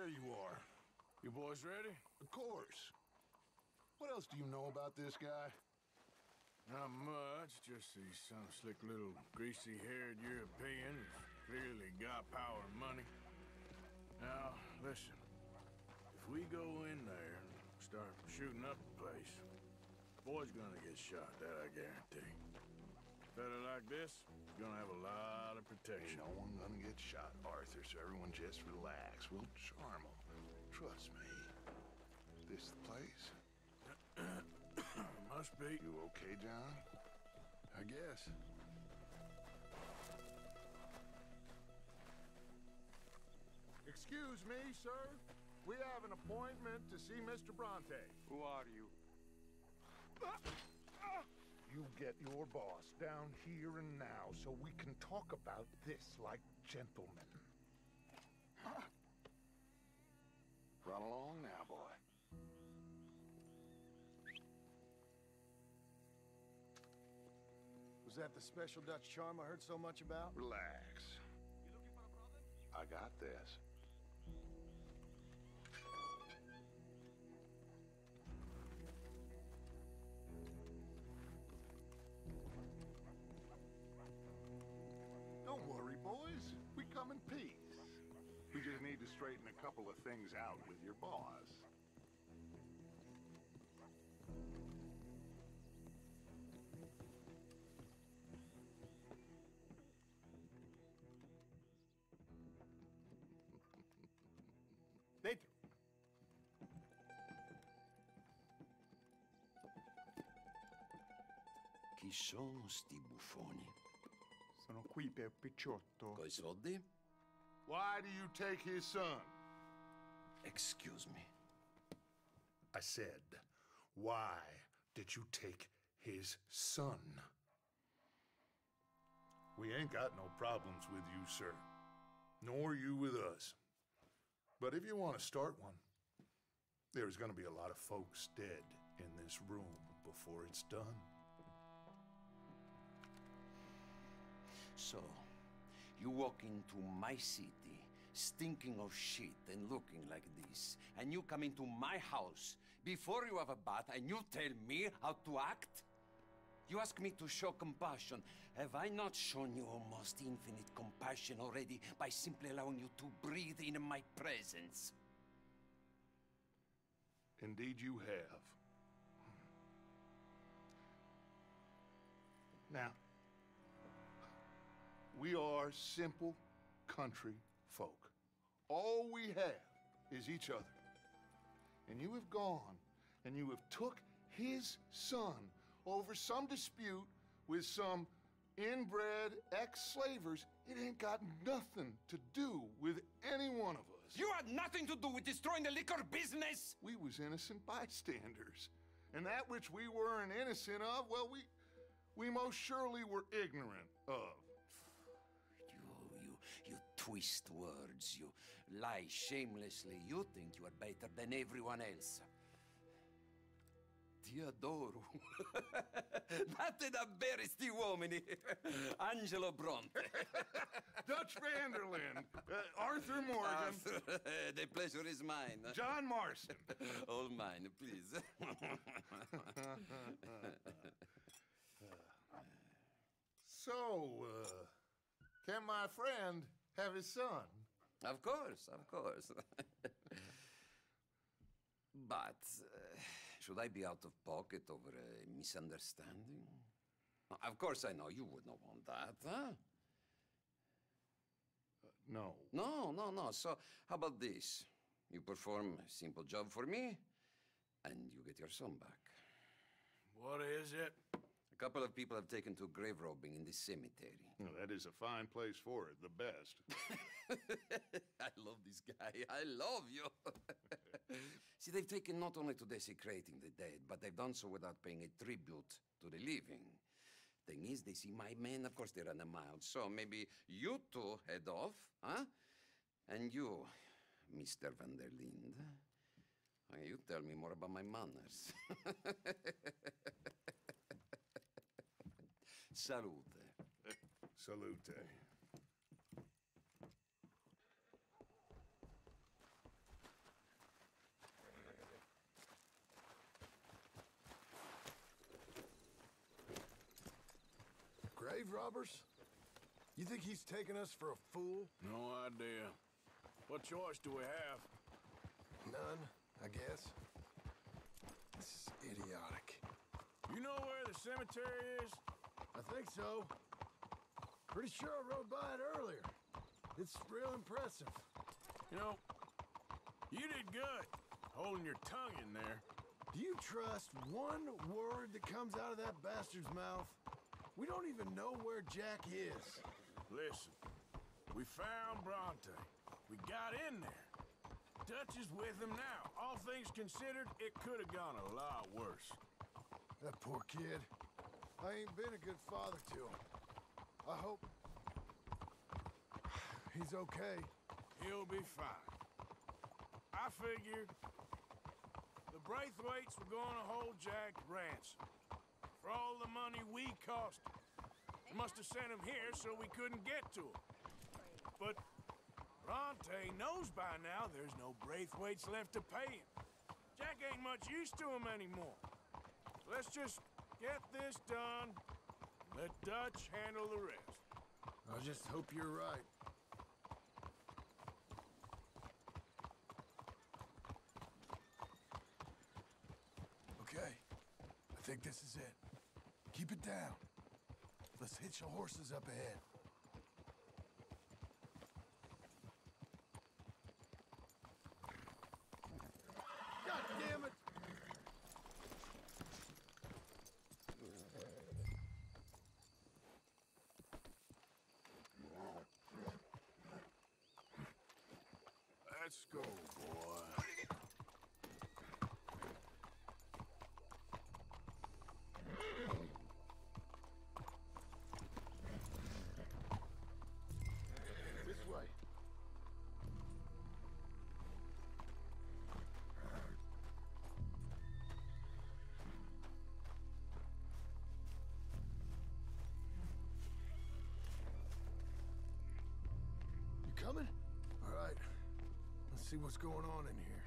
there you are. You boys ready? Of course. What else do you know about this guy? Not much, just he's some slick little greasy-haired European who's clearly got power and money. Now, listen. If we go in there and start shooting up the place, boy's gonna get shot, that I guarantee. A fella like this is gonna have a lot of protection. Ain't no one gonna get shot, Arthur, so everyone just relax. We'll charm them. Trust me. This the place? Must be. You okay, John? I guess. Excuse me, sir. We have an appointment to see Mr. Bronte. Who are you? You get your boss down here and now so we can talk about this like gentlemen. Run along now, boy. Was that the special Dutch charm I heard so much about? Relax. You looking for a problem? I got this. Don't worry, boys. We come in peace. We just need to straighten a couple of things out with your boss. Dentro. Chi sono sti buffoni? Sono qui per Picciotto. Coi soldi? Why do you take his son? Excuse me. I said, why did you take his son? We ain't got no problems with you, sir. Nor you with us. But if you want to start one, there's gonna be a lot of folks dead in this room before it's done. So, you walk into my city, stinking of shit and looking like this, and you come into my house before you have a bath and you tell me how to act? You ask me to show compassion. Have I not shown you almost infinite compassion already by simply allowing you to breathe in my presence? Indeed you have. Now, we are simple country folk. All we have is each other. And you have gone and you have took his son over some dispute with some inbred ex-slavers. It ain't got nothing to do with any one of us. You had nothing to do with destroying the liquor business! We was innocent bystanders. And that which we weren't innocent of, well, we most surely were ignorant of. You twist words, you lie shamelessly. You think you are better than everyone else. Ti adoro. Date davvero sti uomini. Angelo Bronte. Dutch Vanderlyn. Arthur Morgan. Arthur, the pleasure is mine. John Marston. All mine, please. So, can my friend have his son? Of course, of course. But, should I be out of pocket over a misunderstanding? Of course I know you would not want that, huh? No. No. So, how about this? You perform a simple job for me, and you get your son back. What is it? A couple of people have taken to grave robbing in this cemetery. Well, that is a fine place for it, the best. I love this guy. I love you. See, they've taken not only to desecrating the dead, but they've done so without paying a tribute to the living. Thing is, they see my men, of course they run them out. So maybe you two head off, huh? And you, Mr. Van der Linde, you tell me more about my manners. Salute. Salute. robbers? You think he's taking us for a fool? No idea. What choice do we have? None, I guess. This is idiotic. You know where the cemetery is? I think so. Pretty sure I rode by it earlier. It's real impressive. You know, you did good, holding your tongue in there. Do you trust one word that comes out of that bastard's mouth? We don't even know where Jack is. Listen, we found Bronte. We got in there. Dutch is with him now. All things considered, it could have gone a lot worse. That poor kid. I ain't been a good father to him. I hope he's okay. He'll be fine. I figured the Braithwaites were going to hold Jack ransom for all the money we cost him. They must have sent him here so we couldn't get to him. But Bronte knows by now there's no Braithwaites left to pay him. Jack ain't much use to him anymore. Let's just get this done. Let Dutch handle the rest. I just hope you're right. Okay, I think this is it. Keep it down. Let's hitch the horses up ahead. God damn it! Let's go, boy. This way. You coming? All right. Let's see what's going on in here.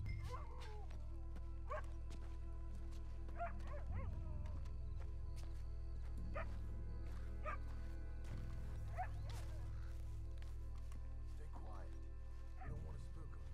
Stay quiet. We don't want to spook them.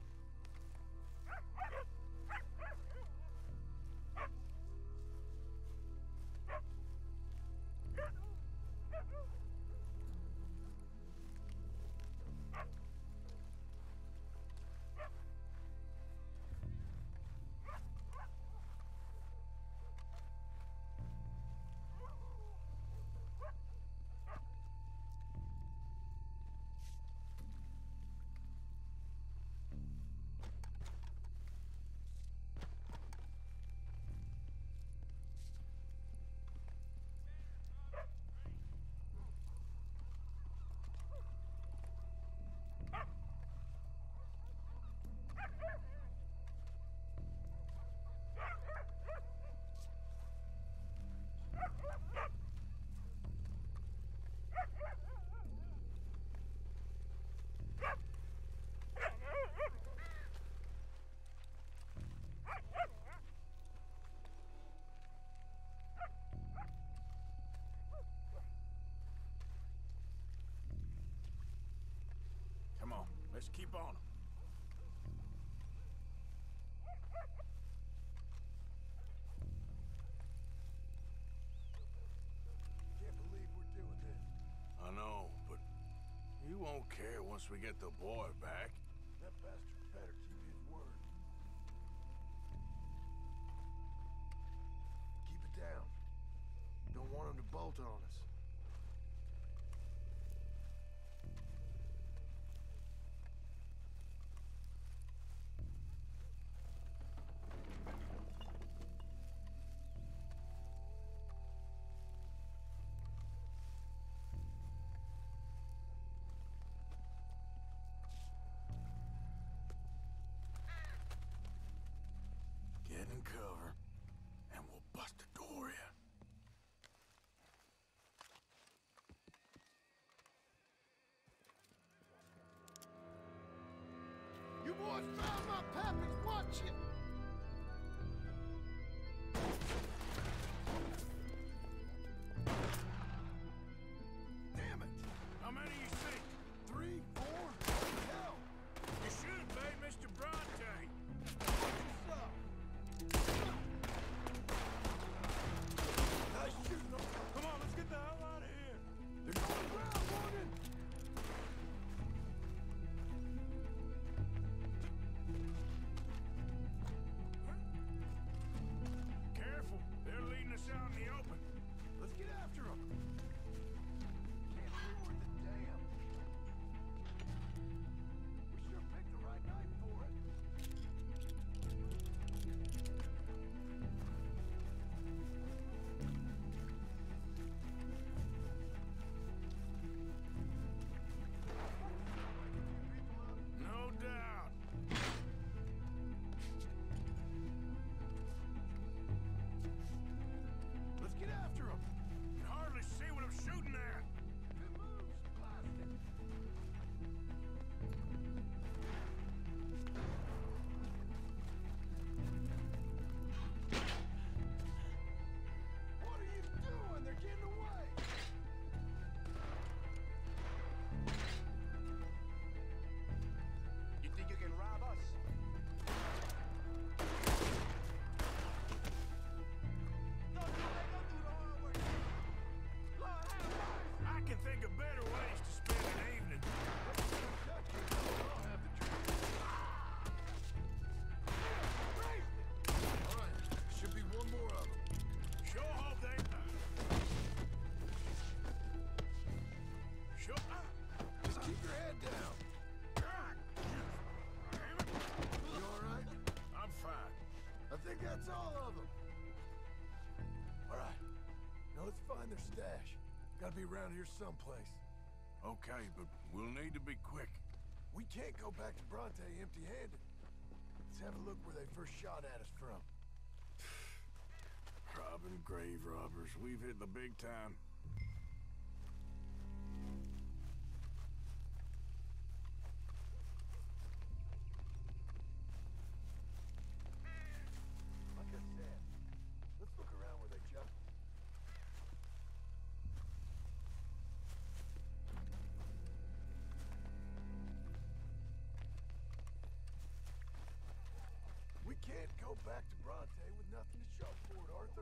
Come on, let's keep on 'em. Can't believe we're doing this. I know, but you won't care once we get the boy back. That bastard better keep his word. Keep it down. Don't want him to bolt on us. Get in cover, and we'll bust the door in. You boys found my pappy's watch it! Gotta be around here someplace. Okay, but we'll need to be quick. We can't go back to Bronte empty-handed. Let's have a look where they first shot at us from. Robbing grave robbers. We've hit the big time. Like I said, let's look around where they jumped. We can't go back to Bronte with nothing to show for it, Arthur.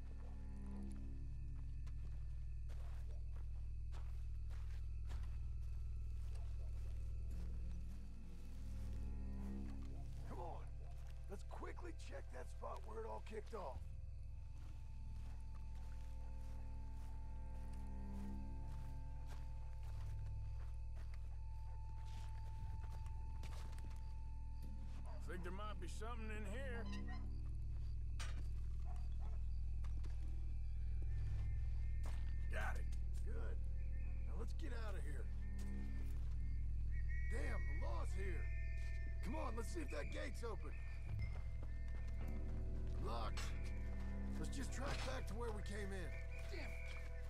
Come on. Let's quickly check that spot where it all kicked off. Think there might be something in here. Got it. Good. Now let's get out of here. Damn, the law's here. Come on, let's see if that gate's open. Locked. Let's just track back to where we came in. Damn it.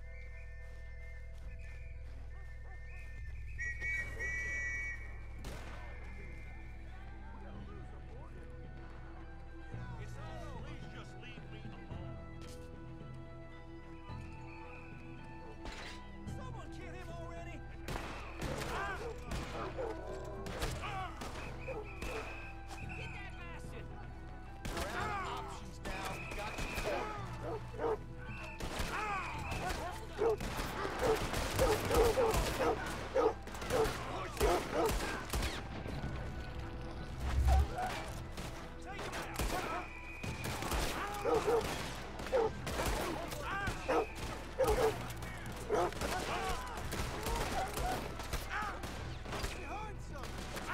Please just leave me alone. Someone kill him already! Get that bastard! We're out of options now. We got to Take him out! behind something.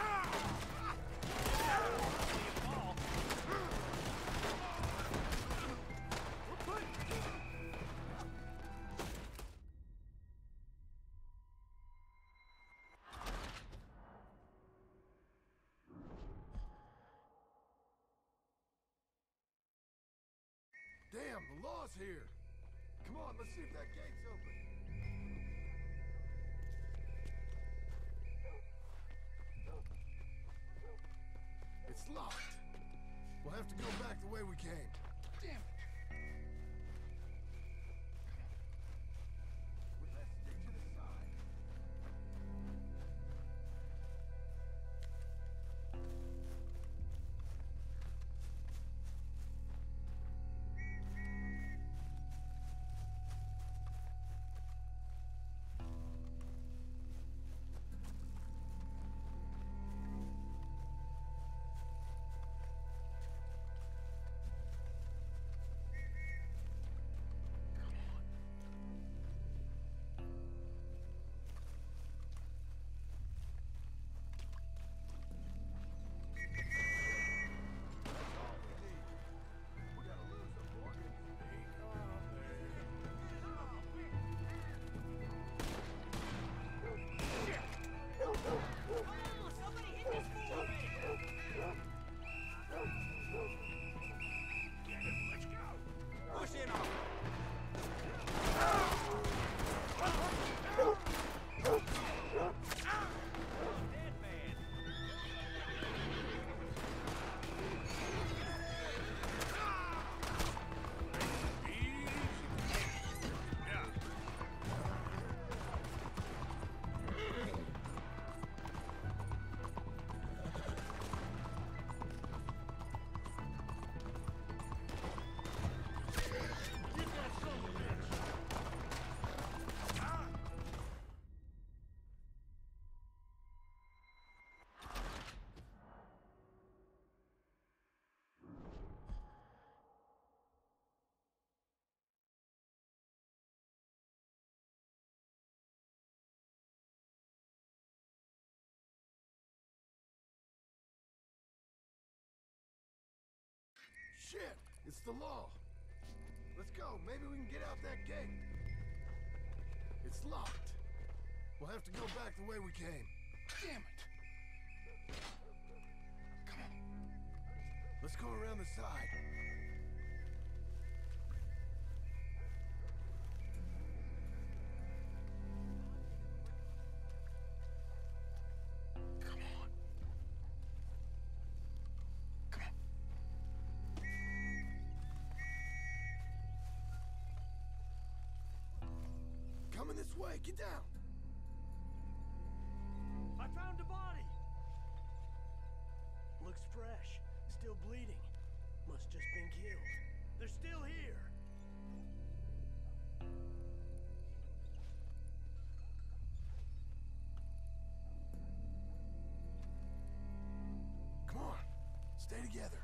Damn, the law's here. Come on, let's see if that gate's open. It's locked. We'll have to go back the way we came. Damn it. Well, let's stick to the side. We gotta lose a mortgage. Somebody hit this fool already! Get him. Let's go. Push in on him! Dead man! Yeah. Get that son of a bitch! Shit, it's the law. Let's go. Maybe we can get out that gate. It's locked. We'll have to go back the way we came. Damn it. Come on. Let's go around the side. Come on. Come on. Coming this way. Get down. I found a body! Looks fresh. Still bleeding. Must just been killed. They're still here! Come on. Stay together.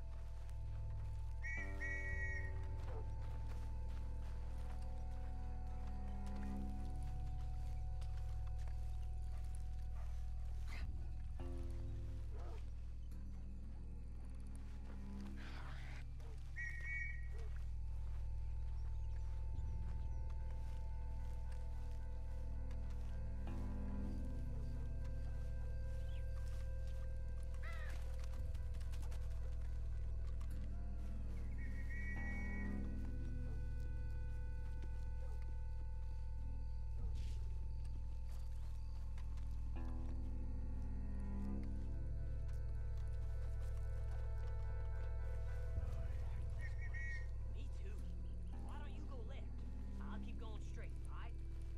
Me too. Why don't you go left? I'll keep going straight, alright?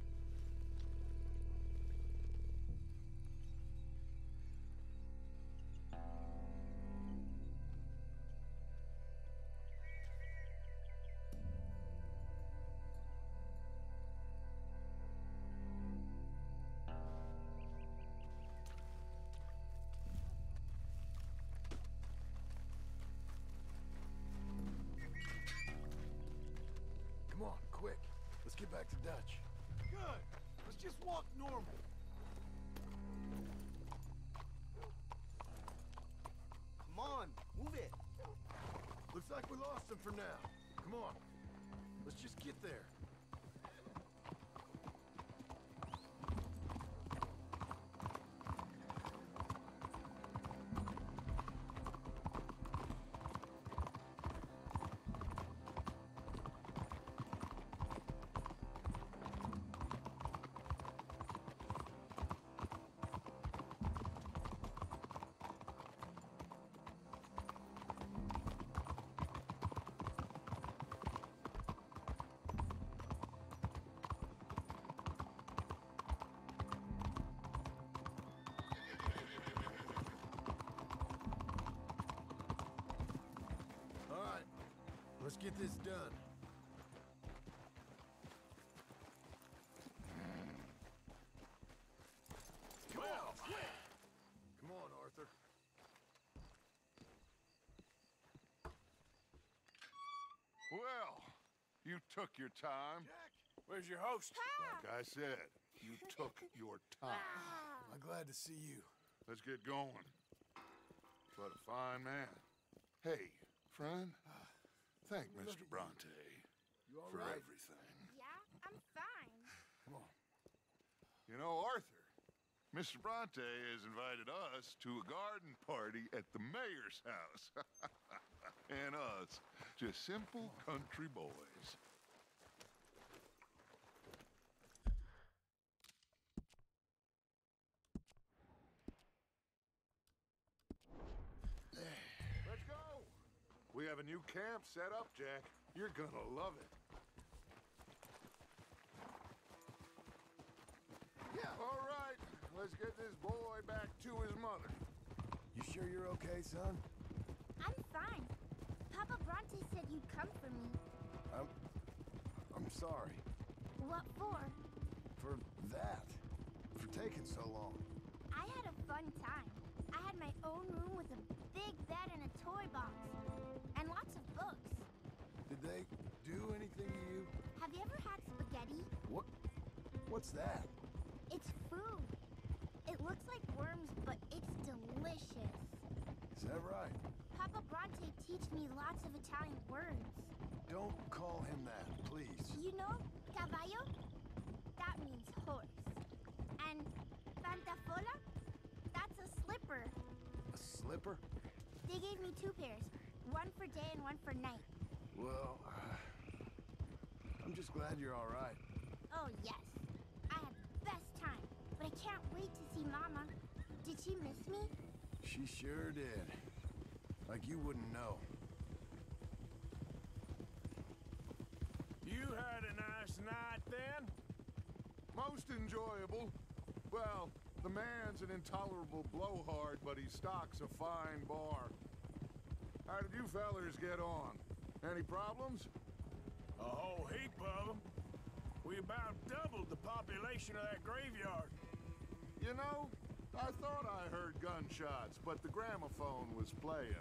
Come on, quick. Let's get back to Dutch. Good! Let's just walk normal. Come on, move it. Looks like we lost him for now. Come on. Let's just get there. All right. Let's get this done. Come on, quick! Come on, Arthur. Well, you took your time. Jack, where's your host? Like I said, you took your time. I'm glad to see you. Let's get going. What a fine man. Hey, friend, thank Mr. Bronte You all for right? everything. Yeah, I'm fine. Come on. You know, Arthur, Mr. Bronte has invited us to a garden party at the mayor's house. And us, just simple country boys. Let's go. We have a new camp set up, Jack. You're gonna love it. Yeah. All right, let's get this boy back to his mother. You sure you're okay, son? I'm fine. Papa Bronte said you'd come for me. I'm sorry. What for? For that. For taking so long. I had a fun time. I had my own room with a big bed and a toy box. And lots of books. Did they do anything to you? Have you ever had spaghetti? What's that? It's food. It looks like worms, but it's delicious. Is that right? Papa Bronte teach me lots of Italian words. Don't call him that, please. You know, caballo? That that means horse. And pantafola? That's a slipper. A slipper? They gave me 2 pairs. One for day and one for night. Well, I'm just glad you're all right. Oh, yes. I had the best time. But I can't wait to see Mama. Did she miss me? She sure did. Like you wouldn't know. You had a nice night then? Most enjoyable. Well, the man's an intolerable blowhard, but he stocks a fine bar. How did you fellers get on? Any problems? A whole heap of them. We about doubled the population of that graveyard. You know, I thought I heard gunshots, but the gramophone was playing.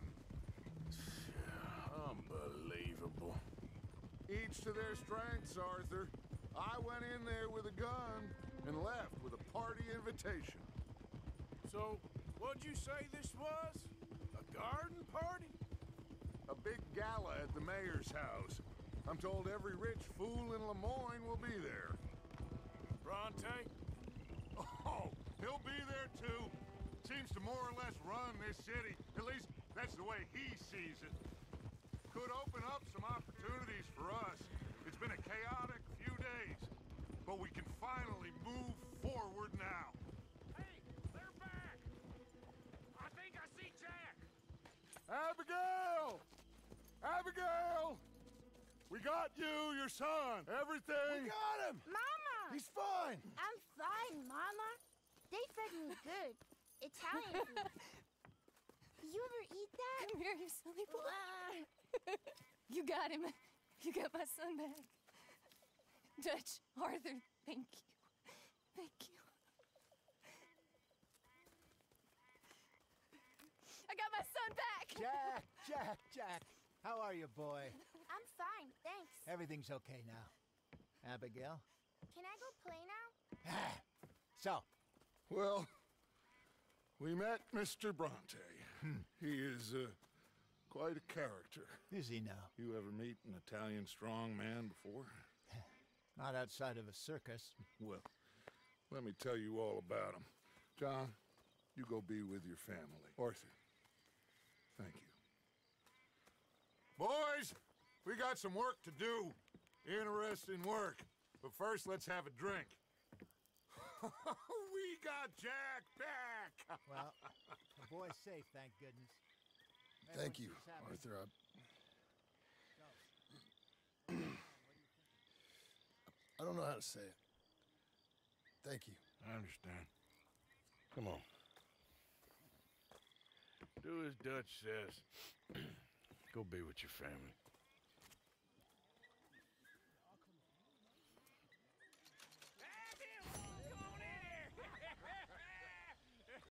Unbelievable. Each to their strengths, Arthur. I went in there with a gun and left with a party invitation. So, what'd you say this was? A garden party? A big gala at the mayor's house. I'm told every rich fool in Lemoyne will be there. Bronte? Oh, he'll be there too. Seems to more or less run this city. At least that's the way he sees it. Could open up some opportunities for us. It's been a chaotic few days, but we can finally move forward now. Hey, they're back! I think I see Jack! Abigail! Abigail! We got you, your son, everything. We got him! Mama! He's fine! I'm fine, Mama. They fed me good. Italian food. You ever eat that? Come here, you silly boy. You got him. You got my son back. Dutch, Arthur, thank you. Thank you. I got my son back! Jack. How are you, boy? I'm fine, thanks. Everything's okay now. Abigail? Can I go play now? So, Well, we met Mr. Bronte. He is quite a character. is he now? You ever meet an Italian strongman before? Not outside of a circus. Well, let me tell you all about him. John, you go be with your family. Arthur, thank you. Boys, we got some work to do. Interesting work. But first, let's have a drink. We got Jack back! Well, the boy's safe, thank goodness. Thank you, Everyone seems happy. Arthur. I don't know how to say it. Thank you. I understand. Come on. Do as Dutch says. Go be with your family.